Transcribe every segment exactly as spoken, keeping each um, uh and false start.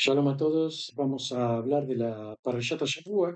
Shalom a todos, vamos a hablar de la Parashat Shavua,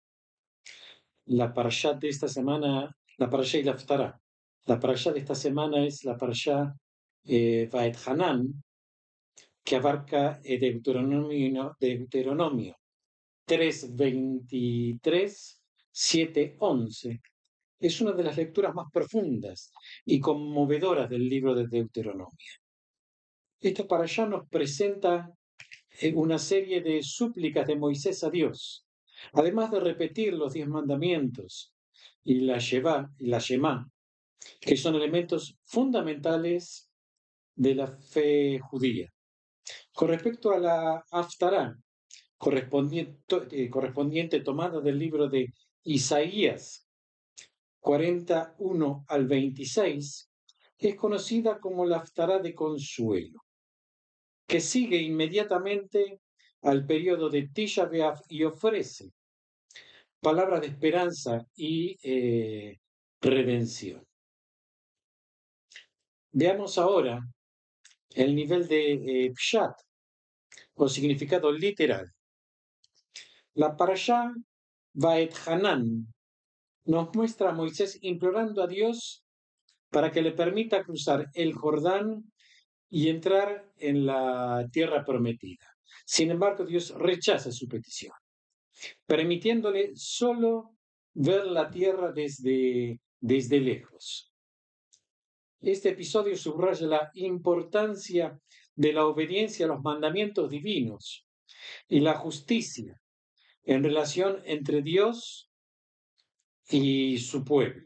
la Parashat de esta semana, la Parashat y la Haftará. La Parashat de esta semana es la Parashat eh, Vaet Hanan, que abarca eh, Deuteronomio, Deuteronomio tres veintitrés, siete once. Es una de las lecturas más profundas y conmovedoras del libro de Deuteronomio. Esta Parashat nos presenta eh, una serie de súplicas de Moisés a Dios, además de repetir los diez mandamientos y la Sheva y la Shema, que son elementos fundamentales de la fe judía. Con respecto a la Haftará, correspondiente, eh, correspondiente tomada del libro de Isaías cuarenta y uno al veintiséis, es conocida como la Haftará de consuelo, que sigue inmediatamente al periodo de Tisha B'Av y ofrece palabras de esperanza y eh, redención. Veamos ahora el nivel de eh, Pshat, o significado literal. La Parashá Vaet Hanan nos muestra a Moisés implorando a Dios para que le permita cruzar el Jordán y entrar en la tierra prometida. Sin embargo, Dios rechaza su petición, permitiéndole solo ver la tierra desde, desde lejos. Este episodio subraya la importancia de la obediencia a los mandamientos divinos y la justicia en relación entre Dios y su pueblo.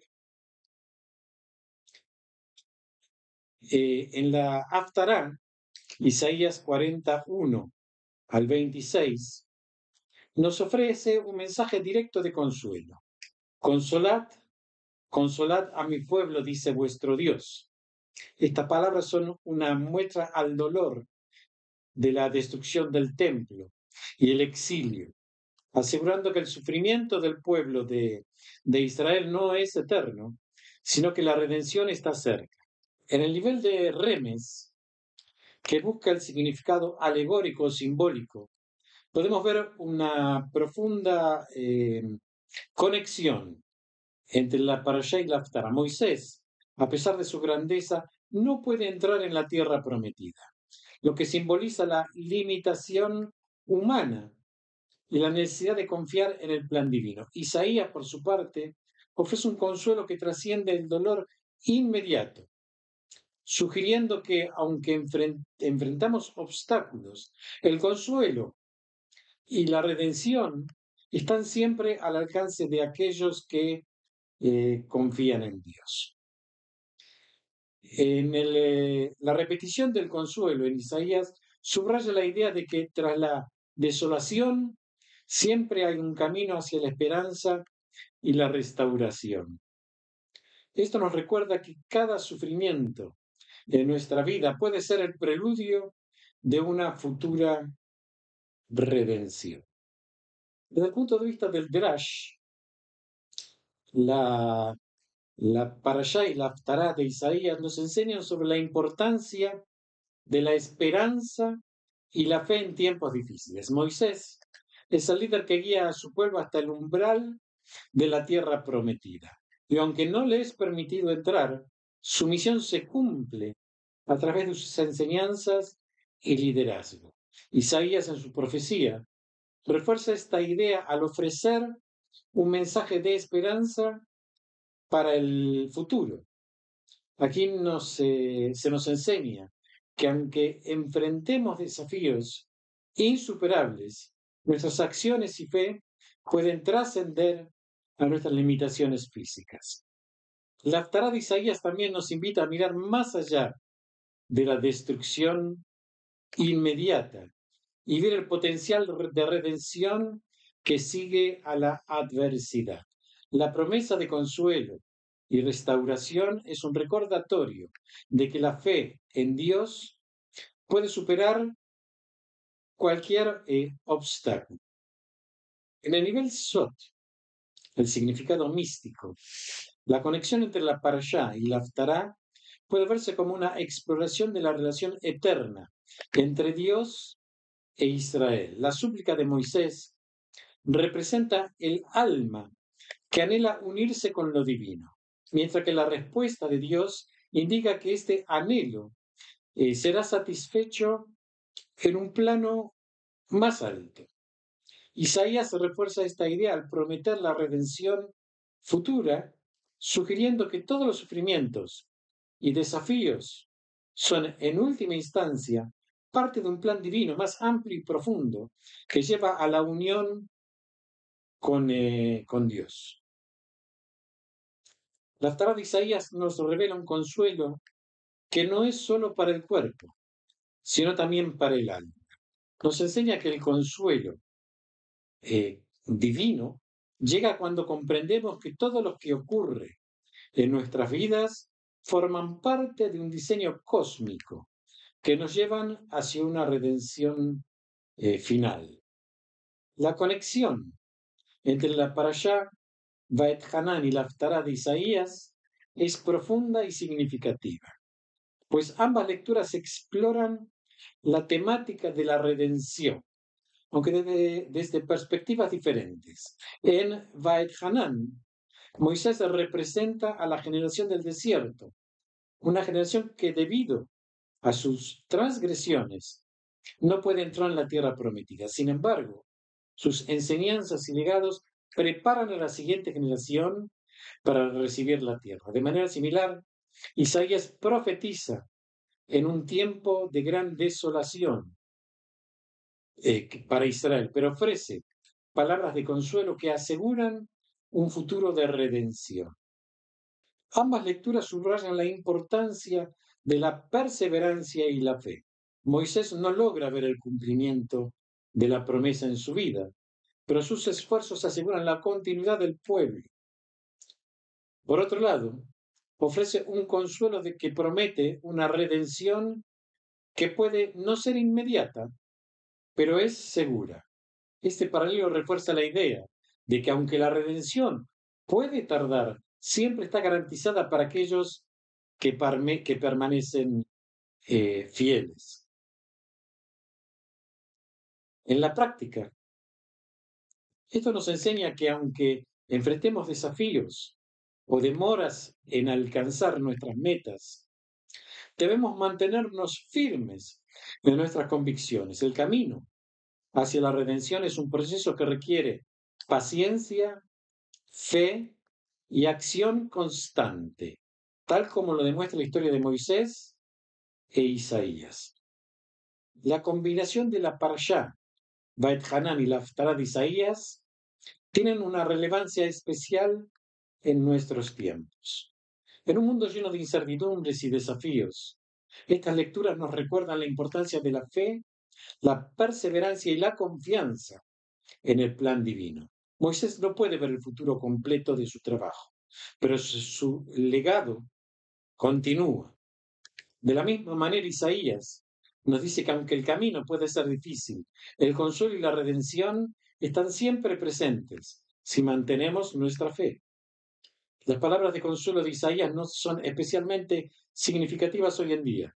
Eh, en la Haftará, Isaías cuarenta y uno al veintiséis, nos ofrece un mensaje directo de consuelo. Consolad, consolad a mi pueblo, dice vuestro Dios. Estas palabras son una muestra al dolor de la destrucción del templo y el exilio, asegurando que el sufrimiento del pueblo de, de Israel no es eterno, sino que la redención está cerca. En el nivel de Remes, que busca el significado alegórico o simbólico, podemos ver una profunda eh, conexión entre la Parashá y la Haftará. Moisés, a pesar de su grandeza, no puede entrar en la tierra prometida, lo que simboliza la limitación humana y la necesidad de confiar en el plan divino. Isaías, por su parte, ofrece un consuelo que trasciende el dolor inmediato, sugiriendo que aunque enfrentamos obstáculos, el consuelo y la redención están siempre al alcance de aquellos que eh, confían en Dios. En el, eh, la repetición del consuelo en Isaías subraya la idea de que tras la desolación siempre hay un camino hacia la esperanza y la restauración. Esto nos recuerda que cada sufrimiento en nuestra vida puede ser el preludio de una futura redención. Desde el punto de vista del Drash, la, la Parashá y la Haftará de Isaías nos enseñan sobre la importancia de la esperanza y la fe en tiempos difíciles. Moisés es el líder que guía a su pueblo hasta el umbral de la tierra prometida. Y aunque no le es permitido entrar, su misión se cumple a través de sus enseñanzas y liderazgo. Isaías, en su profecía, refuerza esta idea al ofrecer un mensaje de esperanza para el futuro. Aquí nos, eh, se nos enseña que aunque enfrentemos desafíos insuperables, nuestras acciones y fe pueden trascender a nuestras limitaciones físicas. La Haftará de Isaías también nos invita a mirar más allá de la destrucción inmediata y ver el potencial de redención que sigue a la adversidad. La promesa de consuelo y restauración es un recordatorio de que la fe en Dios puede superar cualquier eh, obstáculo. En el nivel Sot, el significado místico, la conexión entre la Parashá y la Haftará puede verse como una exploración de la relación eterna entre Dios e Israel. La súplica de Moisés representa el alma que anhela unirse con lo divino, mientras que la respuesta de Dios indica que este anhelo eh, será satisfecho en un plano más alto. Isaías refuerza esta idea al prometer la redención futura, sugiriendo que todos los sufrimientos y desafíos son, en última instancia, parte de un plan divino más amplio y profundo que lleva a la unión con, eh, con Dios. La Haftará de Isaías nos revela un consuelo que no es solo para el cuerpo, sino también para el alma. Nos enseña que el consuelo eh, divino llega cuando comprendemos que todo lo que ocurre en nuestras vidas forman parte de un diseño cósmico que nos llevan hacia una redención eh, final. La conexión entre la Parashá Vaet Hanan y la Haftará de Isaías es profunda y significativa, pues ambas lecturas exploran la temática de la redención, aunque desde, desde perspectivas diferentes. En Vaet Hanan, Moisés representa a la generación del desierto, una generación que debido a sus transgresiones no puede entrar en la tierra prometida. Sin embargo, sus enseñanzas y legados preparan a la siguiente generación para recibir la tierra. De manera similar, Isaías profetiza en un tiempo de gran desolación eh, para Israel, pero ofrece palabras de consuelo que aseguran un futuro de redención. Ambas lecturas subrayan la importancia de la perseverancia y la fe. Moisés no logra ver el cumplimiento de la promesa en su vida, pero sus esfuerzos aseguran la continuidad del pueblo. Por otro lado, ofrece un consuelo de que promete una redención que puede no ser inmediata, pero es segura. Este paralelo refuerza la idea de que aunque la redención puede tardar, siempre está garantizada para aquellos que, parme, que permanecen eh, fieles. En la práctica, esto nos enseña que aunque enfrentemos desafíos o demoras en alcanzar nuestras metas, debemos mantenernos firmes en nuestras convicciones. El camino hacia la redención es un proceso que requiere paciencia, fe y acción constante, tal como lo demuestra la historia de Moisés e Isaías. La combinación de la Parashá, Vaet Hanan y la Haftará de Isaías tienen una relevancia especial en nuestros tiempos. En un mundo lleno de incertidumbres y desafíos, estas lecturas nos recuerdan la importancia de la fe, la perseverancia y la confianza en el plan divino. Moisés no puede ver el futuro completo de su trabajo, pero su legado continúa. De la misma manera, Isaías nos dice que aunque el camino puede ser difícil, el consuelo y la redención están siempre presentes si mantenemos nuestra fe. Las palabras de consuelo de Isaías no son especialmente significativas hoy en día,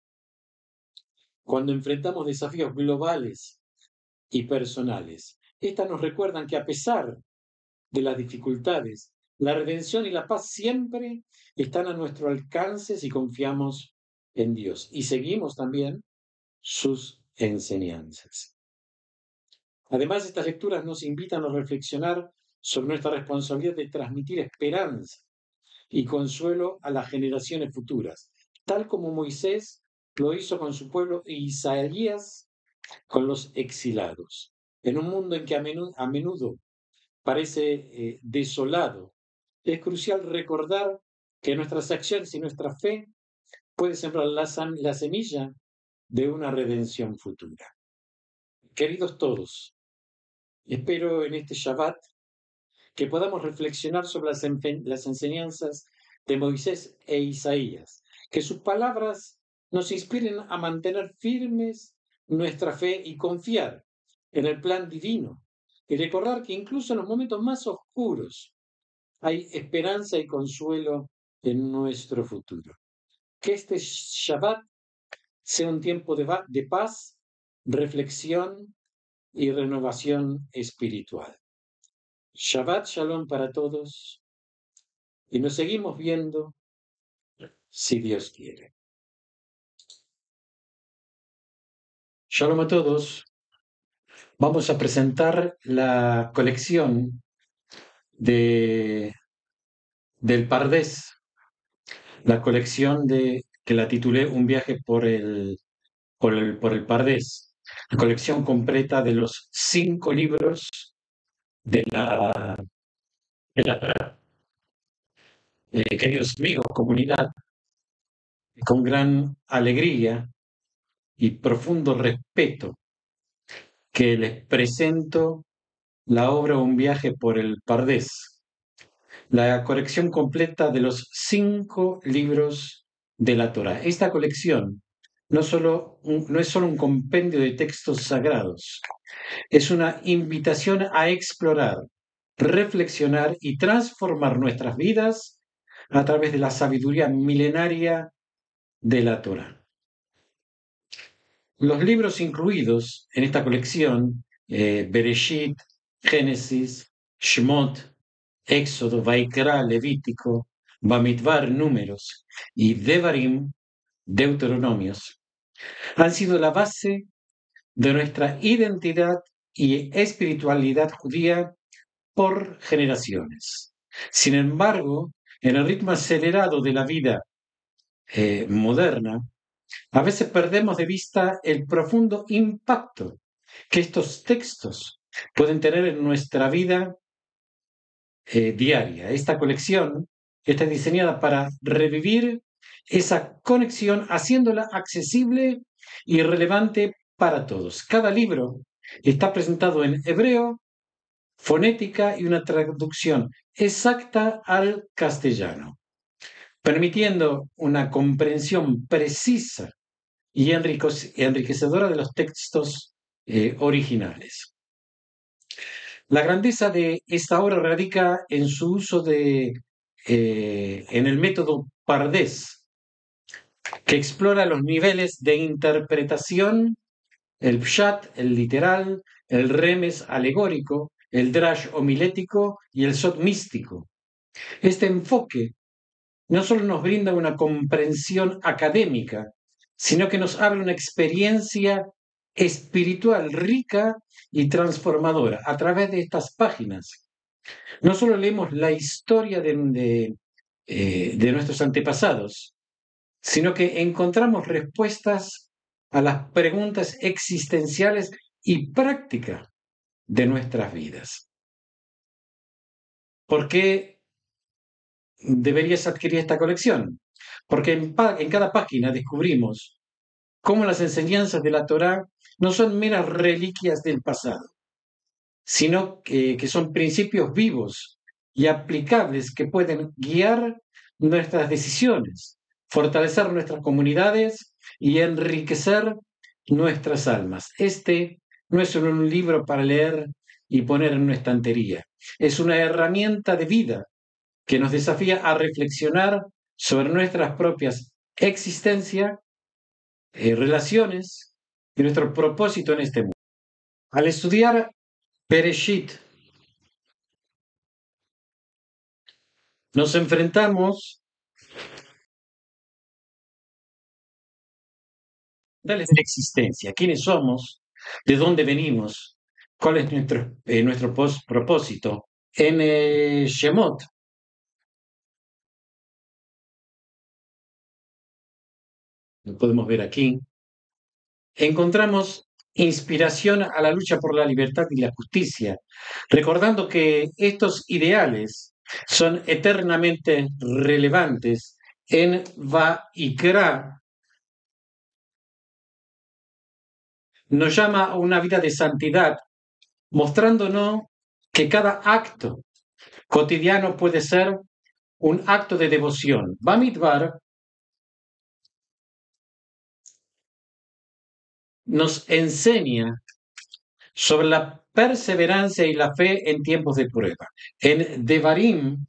cuando enfrentamos desafíos globales y personales. Estas nos recuerdan que a pesar de las dificultades, la redención y la paz siempre están a nuestro alcance si confiamos en Dios y seguimos también sus enseñanzas. Además, estas lecturas nos invitan a reflexionar sobre nuestra responsabilidad de transmitir esperanza y consuelo a las generaciones futuras, tal como Moisés lo hizo con su pueblo e Isaías con los exilados. En un mundo en que a menudo, a menudo parece eh, desolado, es crucial recordar que nuestras acciones y nuestra fe pueden sembrar la, la semilla de una redención futura. Queridos todos, espero en este Shabbat que podamos reflexionar sobre las, las enseñanzas de Moisés e Isaías, que sus palabras nos inspiren a mantener firmes nuestra fe y confiar en el plan divino, y recordar que incluso en los momentos más oscuros hay esperanza y consuelo en nuestro futuro. Que este Shabbat sea un tiempo de, de paz, reflexión y renovación espiritual. Shabbat Shalom para todos y nos seguimos viendo si Dios quiere. Shalom a todos. Vamos a presentar la colección de, del Pardés, la colección de, que la titulé Un viaje por el, por el, por el Pardés, la colección completa de los cinco libros de la, de la eh, queridos amigos, comunidad, con gran alegría y profundo respeto que les presento la obra Un viaje por el Pardés, la colección completa de los cinco libros de la Torá. Esta colección no, solo un, no es solo un compendio de textos sagrados, es una invitación a explorar, reflexionar y transformar nuestras vidas a través de la sabiduría milenaria de la Torá. Los libros incluidos en esta colección, eh, Bereshit, Génesis, Shemot, Éxodo, Vaikra, Levítico, Bamidbar, Números y Devarim, Deuteronomios, han sido la base de nuestra identidad y espiritualidad judía por generaciones. Sin embargo, en el ritmo acelerado de la vida eh, moderna, a veces perdemos de vista el profundo impacto que estos textos pueden tener en nuestra vida eh, diaria. Esta colección está diseñada para revivir esa conexión, haciéndola accesible y relevante para todos. Cada libro está presentado en hebreo, fonética y una traducción exacta al castellano, permitiendo una comprensión precisa y enriquecedora de los textos eh, originales. La grandeza de esta obra radica en su uso de, eh, en el método Pardés, que explora los niveles de interpretación, el pshat, el literal, el remes alegórico, el drash homilético y el sot místico. Este enfoque no solo nos brinda una comprensión académica, sino que nos abre una experiencia espiritual rica y transformadora a través de estas páginas. No solo leemos la historia de, de, eh, de nuestros antepasados, sino que encontramos respuestas a las preguntas existenciales y prácticas de nuestras vidas. ¿Por qué deberías adquirir esta colección? Porque en, en cada página descubrimos cómo las enseñanzas de la Torá no son meras reliquias del pasado, sino que, que son principios vivos y aplicables que pueden guiar nuestras decisiones, fortalecer nuestras comunidades y enriquecer nuestras almas. Este no es solo un libro para leer y poner en una estantería, es una herramienta de vida que nos desafía a reflexionar sobre nuestras propias existencias, eh, relaciones y nuestro propósito en este mundo. Al estudiar Bereshit, nos enfrentamos a de la existencia, quiénes somos, de dónde venimos, cuál es nuestro, eh, nuestro propósito. En eh, Shemot, lo podemos ver aquí, encontramos inspiración a la lucha por la libertad y la justicia, recordando que estos ideales son eternamente relevantes en Vaikra. Nos llama a una vida de santidad, mostrándonos que cada acto cotidiano puede ser un acto de devoción. Bamidbar nos enseña sobre la perseverancia y la fe en tiempos de prueba. En Devarim,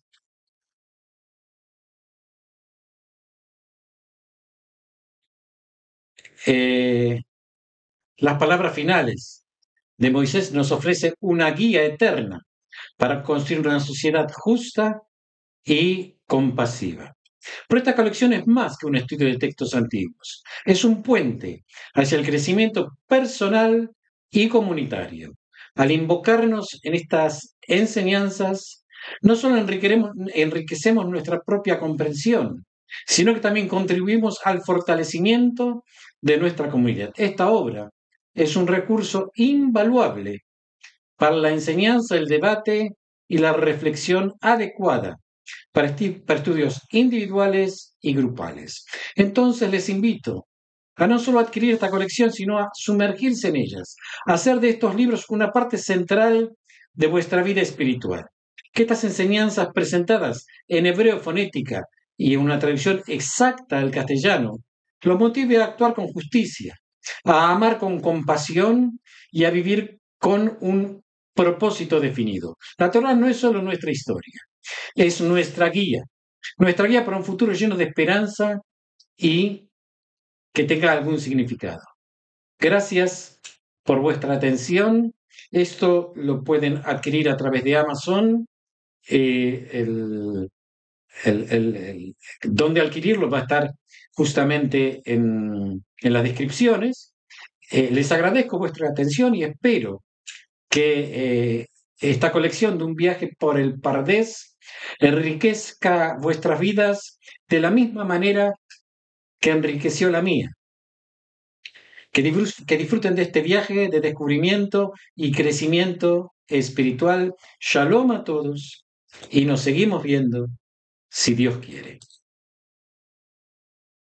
eh, las palabras finales de Moisés nos ofrece una guía eterna para construir una sociedad justa y compasiva. Pero esta colección es más que un estudio de textos antiguos. Es un puente hacia el crecimiento personal y comunitario. Al invocarnos en estas enseñanzas, no solo enriquecemos nuestra propia comprensión, sino que también contribuimos al fortalecimiento de nuestra comunidad. Esta obra es un recurso invaluable para la enseñanza, el debate y la reflexión adecuada para, para estudios individuales y grupales. Entonces les invito a no solo adquirir esta colección, sino a sumergirse en ellas, a hacer de estos libros una parte central de vuestra vida espiritual. Que estas enseñanzas presentadas en hebreo fonética y en una traducción exacta al castellano lo motive a actuar con justicia, a amar con compasión y a vivir con un propósito definido. La Torá no es solo nuestra historia, es nuestra guía, nuestra guía para un futuro lleno de esperanza y que tenga algún significado. Gracias por vuestra atención. Esto lo pueden adquirir a través de Amazon. Eh, el, el, el, el, donde adquirirlo va a estar justamente en, en las descripciones. Eh, les agradezco vuestra atención y espero que eh, esta colección de un viaje por el Pardés enriquezca vuestras vidas de la misma manera que enriqueció la mía. Que, que disfruten de este viaje de descubrimiento y crecimiento espiritual. Shalom a todos y nos seguimos viendo si Dios quiere.